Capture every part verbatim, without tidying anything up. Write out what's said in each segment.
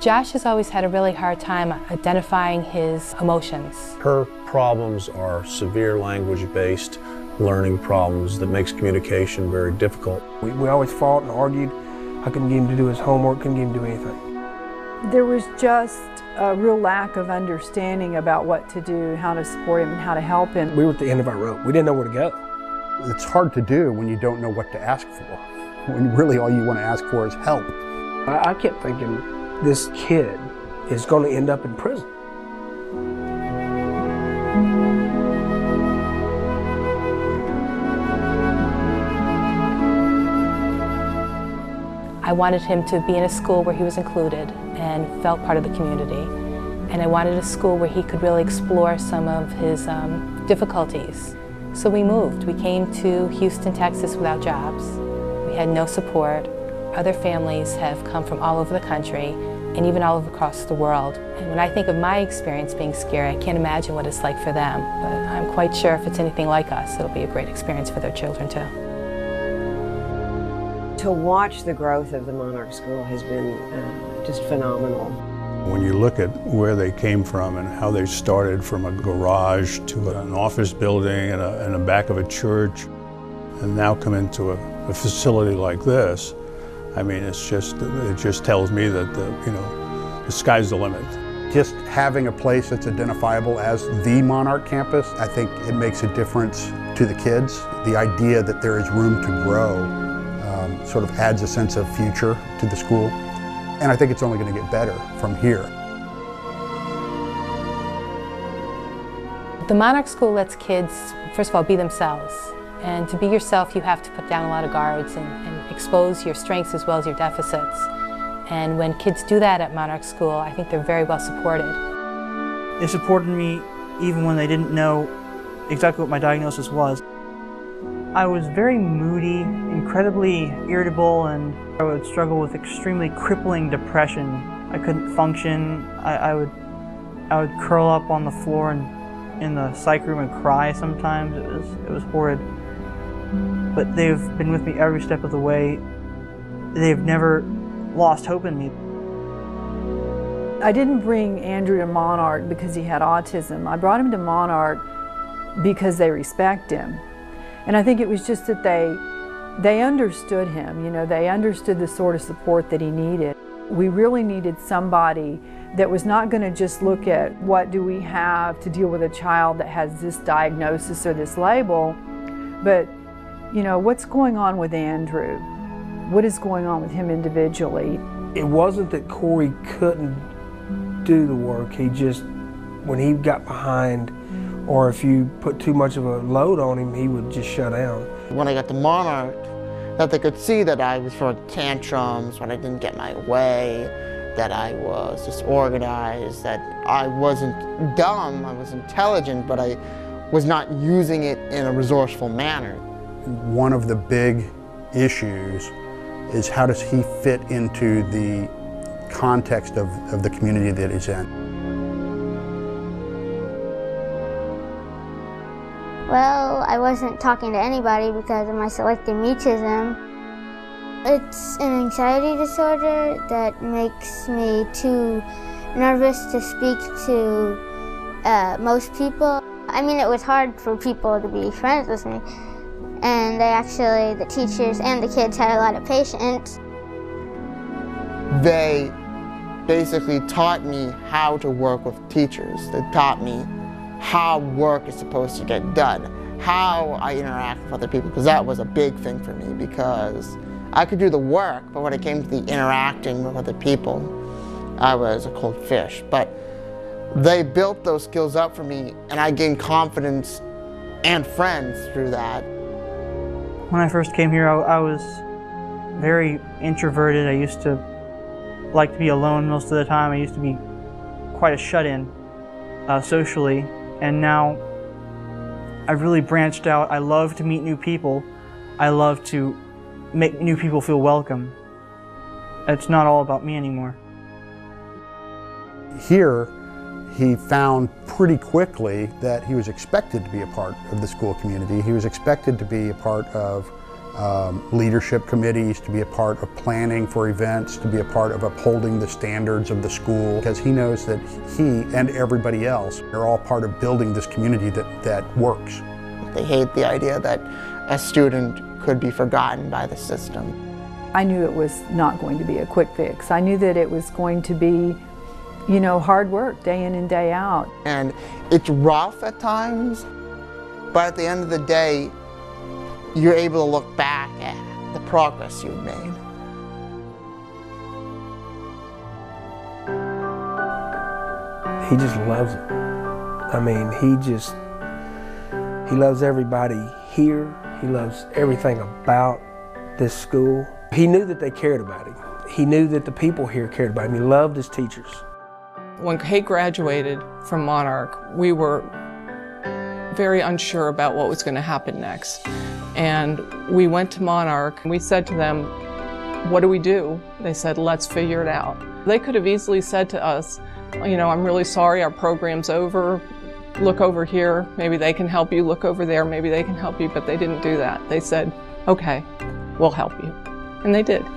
Josh has always had a really hard time identifying his emotions. Her problems are severe language-based learning problems that makes communication very difficult. We, we always fought and argued. I couldn't get him to do his homework, couldn't get him to do anything. There was just a real lack of understanding about what to do, how to support him, and how to help him. We were at the end of our rope. We didn't know where to go. It's hard to do when you don't know what to ask for, when really all you want to ask for is help. I, I kept thinking, this kid is going to end up in prison. I wanted him to be in a school where he was included and felt part of the community. And I wanted a school where he could really explore some of his um, difficulties. So we moved. We came to Houston, Texas without jobs. We had no support. Other families have come from all over the country and even all over across the world. And when I think of my experience being scary, I can't imagine what it's like for them. But I'm quite sure if it's anything like us, it'll be a great experience for their children too. To watch the growth of the Monarch School has been uh, just phenomenal. When you look at where they came from and how they started from a garage to an office building and a, and the back of a church, and now come into a, a facility like this, I mean, it's just, it just tells me that, the, you know, the sky's the limit. Just having a place that's identifiable as the Monarch campus, I think it makes a difference to the kids. The idea that there is room to grow um, sort of adds a sense of future to the school. And I think it's only going to get better from here. The Monarch School lets kids, first of all, be themselves. And to be yourself, you have to put down a lot of guards and, and expose your strengths as well as your deficits. And when kids do that at Monarch School, I think they're very well supported. They supported me even when they didn't know exactly what my diagnosis was. I was very moody, incredibly irritable, and I would struggle with extremely crippling depression. I couldn't function. I, I would I would curl up on the floor and in the psych room and cry sometimes. It was it was horrid. But they've been with me every step of the way. They've never lost hope in me. I didn't bring Andrew to Monarch because he had autism. I brought him to Monarch because they respect him. And I think it was just that they, they understood him, you know, they understood the sort of support that he needed. We really needed somebody that was not going to just look at what do we have to deal with a child that has this diagnosis or this label, but, you know, what's going on with Andrew? What is going on with him individually? It wasn't that Corey couldn't do the work, he just, when he got behind, or if you put too much of a load on him, he would just shut down. When I got to Monarch, that they could see that I was throwing tantrums when I didn't get my way, that I was disorganized, that I wasn't dumb, I was intelligent, but I was not using it in a resourceful manner. One of the big issues is how does he fit into the context of, of the community that he's in. Well, I wasn't talking to anybody because of my selective mutism. It's an anxiety disorder that makes me too nervous to speak to uh, most people. I mean, it was hard for people to be friends with me. And they actually, the teachers and the kids had a lot of patience. They basically taught me how to work with teachers. They taught me how work is supposed to get done, how I interact with other people, because that was a big thing for me, because I could do the work, but when it came to the interacting with other people, I was a cold fish. But they built those skills up for me, and I gained confidence and friends through that. When I first came here, I, I was very introverted. I used to like to be alone most of the time. I used to be quite a shut-in uh, socially. And now I've really branched out. I love to meet new people. I love to make new people feel welcome. It's not all about me anymore. Here, he found pretty quickly that he was expected to be a part of the school community. He was expected to be a part of um, leadership committees, to be a part of planning for events, to be a part of upholding the standards of the school, because he knows that he and everybody else are all part of building this community that, that works. They hate the idea that a student could be forgotten by the system. I knew it was not going to be a quick fix. I knew that it was going to be, you know, hard work day in and day out. And it's rough at times, but at the end of the day, you're able to look back at the progress you've made. He just loves it. I mean, he just, he loves everybody here. He loves everything about this school. He knew that they cared about him. He knew that the people here cared about him. He loved his teachers. When Kate graduated from Monarch, we were very unsure about what was going to happen next. And we went to Monarch and we said to them, what do we do? They said, let's figure it out. They could have easily said to us, you know, I'm really sorry, our program's over. Look over here, maybe they can help you. Look over there, maybe they can help you. But they didn't do that. They said, okay, we'll help you. And they did.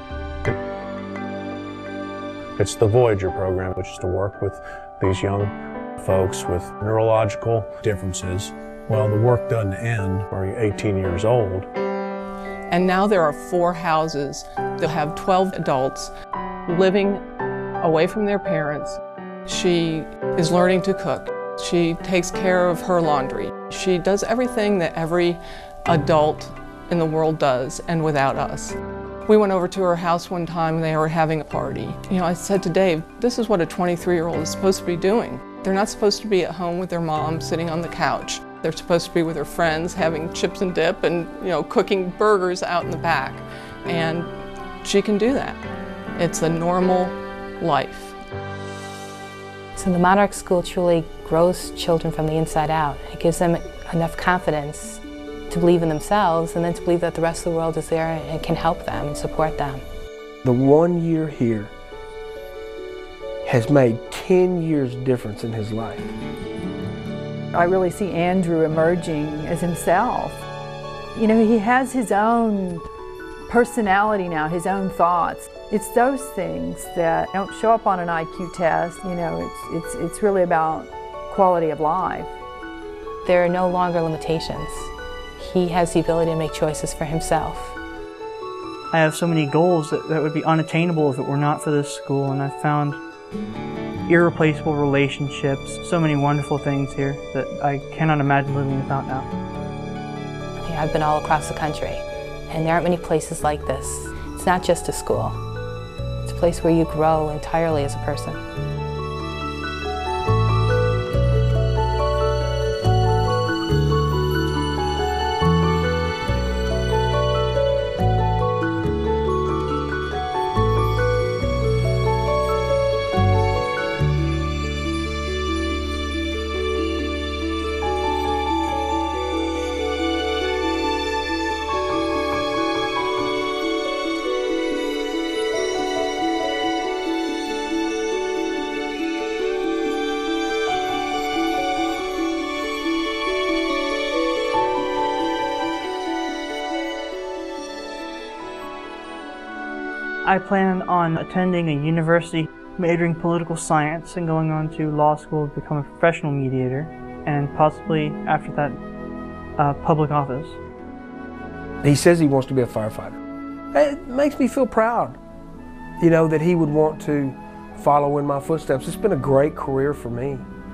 It's the Voyager program, which is to work with these young folks with neurological differences. Well, the work doesn't end when you're eighteen years old. And now there are four houses. They'll have twelve adults living away from their parents. She is learning to cook. She takes care of her laundry. She does everything that every adult in the world does, and without us. We went over to her house one time and they were having a party. You know, I said to Dave, this is what a twenty-three-year-old is supposed to be doing. They're not supposed to be at home with their mom sitting on the couch. They're supposed to be with their friends having chips and dip and, you know, cooking burgers out in the back. And she can do that. It's a normal life. So the Monarch School truly grows children from the inside out. It gives them enough confidence to believe in themselves and then to believe that the rest of the world is there and can help them and support them. The one year here has made ten years difference in his life. I really see Andrew emerging as himself. You know, he has his own personality now, his own thoughts. It's those things that don't show up on an I Q test. You know, it's, it's, it's really about quality of life. There are no longer limitations. He has the ability to make choices for himself. I have so many goals that, that would be unattainable if it were not for this school, and I've found irreplaceable relationships, so many wonderful things here that I cannot imagine living without now. Yeah, I've been all across the country, and there aren't many places like this. It's not just a school. It's a place where you grow entirely as a person. I plan on attending a university, majoring political science, and going on to law school to become a professional mediator, and possibly, after that, uh, public office. He says he wants to be a firefighter. It makes me feel proud, you know, that he would want to follow in my footsteps. It's been a great career for me.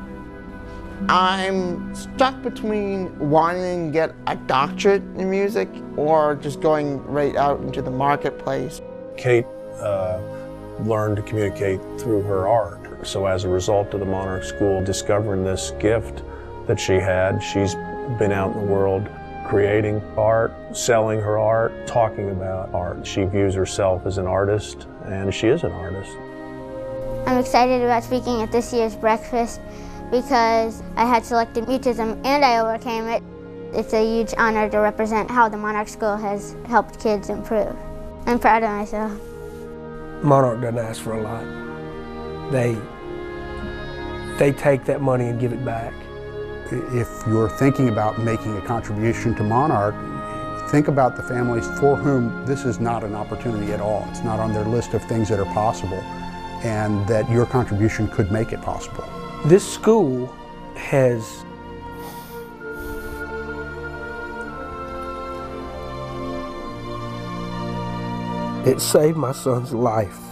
I'm stuck between wanting to get a doctorate in music or just going right out into the marketplace. Kate uh, learned to communicate through her art. So as a result of the Monarch School discovering this gift that she had, she's been out in the world creating art, selling her art, talking about art. She views herself as an artist, and she is an artist. I'm excited about speaking at this year's breakfast because I had selective mutism and I overcame it. It's a huge honor to represent how the Monarch School has helped kids improve. I'm proud of myself. Monarch doesn't ask for a lot. They, they take that money and give it back. If you're thinking about making a contribution to Monarch, Think about the families for whom this is not an opportunity at all. It's not on their list of things that are possible, and that your contribution could make it possible. This school has it saved my son's life.